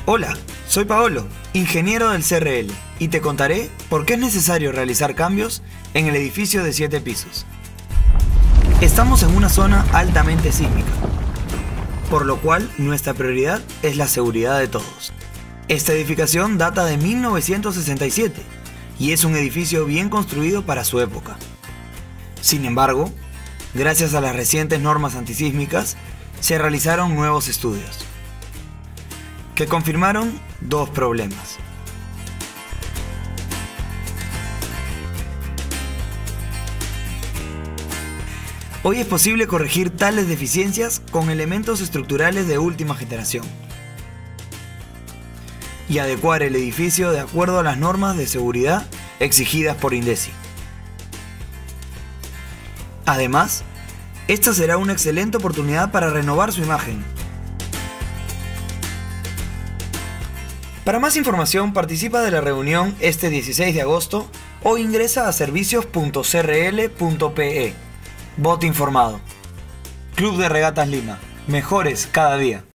Hola, soy Paolo, ingeniero del CRL, y te contaré por qué es necesario realizar cambios en el edificio de 7 pisos. Estamos en una zona altamente sísmica, por lo cual nuestra prioridad es la seguridad de todos. Esta edificación data de 1967 y es un edificio bien construido para su época. Sin embargo, gracias a las recientes normas antisísmicas, se realizaron nuevos estudios que confirmaron dos problemas. Hoy es posible corregir tales deficiencias con elementos estructurales de última generación y adecuar el edificio de acuerdo a las normas de seguridad exigidas por INDECI. Además, esta será una excelente oportunidad para renovar su imagen. Para más información, participa de la reunión este 16 de agosto o ingresa a servicios.crl.pe. Vote informado. Club de Regatas Lima. Mejores cada día.